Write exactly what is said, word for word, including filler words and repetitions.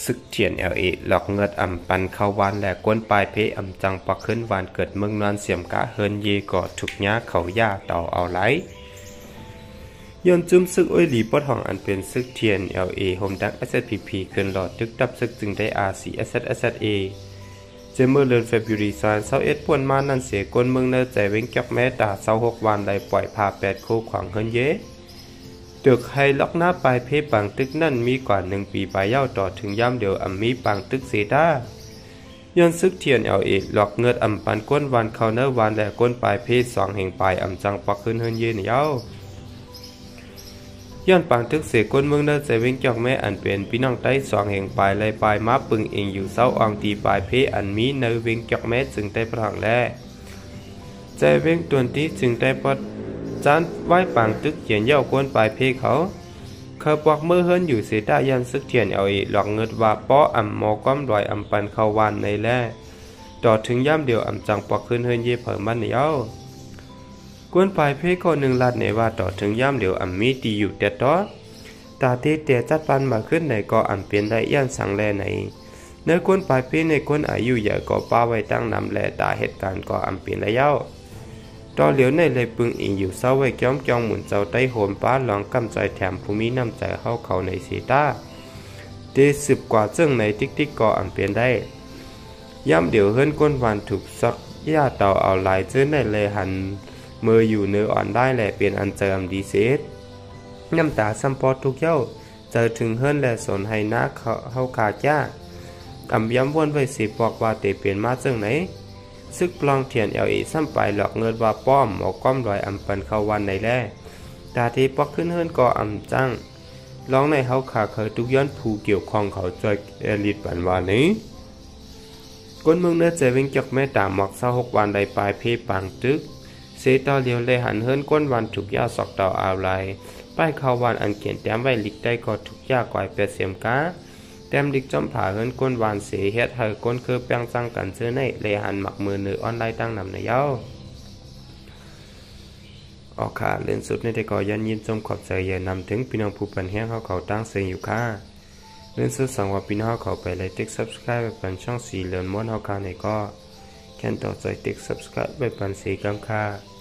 ศึกเทียน แอล เอ หลอกเงิดอ่ำปันเข้าวานและก้นปลายเพอ่ำจังปักขึ้นวานเกิดเมืองนอนเสียมกะเฮินเยก่อถูกย้าเขาย่าเต่าเอาไหลย้อนจุ้มซึกอ้อยหลีปอดห้องอันเป็นซึกเทียน แอล เอ โฮมดัก เอส เอส พี พี ขึ้นหลอดตึกดับซึกจึงได้ อาร์ ซี เอส เอส เอส เอ เจเมื่อเดือนเฟบรุรีซานเศร้าเอ็ดป่วนมานั่นเสียก้นเมืองเนื้อใจเว้งจักแม่ตาเศร้าหกวันได้ปล่อยพาแปดคู่ขวางเฮินเยตึกให้ล็อกหน้าปลายเพปางตึกนั่นมีกว่าหนึ่งปีปลายเย้าต่อถึงย่ำเดียวอ่ำมีปางตึกเสดาย้อนซึกเทียน แอล เอ หลอกเงิดอ่ำปันก้นวันเขาเนื้อวันและก้นปลายเพสองแห่งปลายอ่ำจังปักขึ้นเฮินเยนเย้าย้อนปางตึกเสก้นเมืองเนื้อใจเว้งจักแม่อันเป็นพี่น้องใต้สองแห่งปลายเลยปลายมาปึงเองอยู่เศร้าอองตีปลายเพอันมีเนื้อเว้งจักแม่จึงได้พลังแล่ใจเว้งตัวนี้จึงได้ปอดจานไว้ปางตึกเขียนเย้าก้นปลายเพเขาเขาปอกมือเฮินอยู่เสดายันซึกเทียน แอล เอ หลอกเงิดว่าป้ออ่ำหมอก้อมดอยอ่ำปันเขาวานในแล่ต่อถึงย่ำเดียวอ่ำจังปอกขึ้นเฮินเย่เผิมมันเย้ากวนปลายเพข้อหนึ่งลัดในว่าต่อถึงย่ำเดียวอ่ำมีตีอยู่แต่ต่อตาเตเตจัดปันมาขึ้นในก็อ่ำเปลี่ยนได้ย่านสังแลในเนื้อกวนปลายเพในกวนอายุใหญ่ก็ป้าไว้ตั้งนำแลตาเหตุการณ์ก็อ่ำเปลี่ยนได้เย้าต่อเหลียวในเลยปึงอิงอยู่เศร้าไว้จ้อมจองหมุนเจ้าใต้โหมป้าหลองกำใจแถมภูมิน้ำใจเข้าเขาในสีตาเตสิบกว่าเจ้งในติ๊กติ๊กก็อ่ำเปลี่ยนได้ย่ำเดี๋ยวเฮิรนก้นวันถูกซักย่าเต่าเอาลายเจ้าในเลยหันมืออยู่เนื้ออ่อนได้แหละเปลี่ยนอันเจิมดีเซตน้ำตาซัมปอทุกเย้าเจอถึงเฮิรนและสนให้นักเข้าขาจ้าอ่ำย้ำวนไว้สิบอกว่าเตเปลี่ยนมาเจ้งไหนซึกปลองเทียน แอล เอ ซ้ำไปหลอกเงินว่าป้อมหมอก้อมรอยอำปันเข้าวันในแล่ตาทีปอกขึ้นเฮิรนก็อำจังร้องในเฮาขาเคยทุกย้อนผู้เกี่ยวข้องเขาจอยเอลิดปันวานี้ก้นเมืองเนื้อใจเว้งจักแม่ตาหมอกเศร้าหกวันใดปลายเพปางตึกเสตอเลียวเลยหันเฮิรนก้นวันถูกยาสอกเต่าอาวไลป้ายเข้าวันอันเขียนแต้มไว้ลิกได้ก็ถูกยากว่าเปเสียมกาแต้มดิกจอมผาเฮิรนก้นวานเสียเฮ็ดให้ก้นคือแป้งจังกันซื้อในเลยหันหมักมือเนื้อออนไลน์ตั้งนำในเย้าออกค่ะเล่นสุดในแต่ก็ยันยินจมขอบใจอย่านำถึงพี่น้องผู้ปันแห้งเขาเขาตั้งเสียงอยู่ค่ะเล่นสุดสั่งว่าพี่น้องเขาไปเลยติ๊ก subscribe ไปปันช่องสีเหลืองม้วนเขาค่ะในก็แค่ต่อใจติ๊ก subscribe ไปปันสีกำค่ะ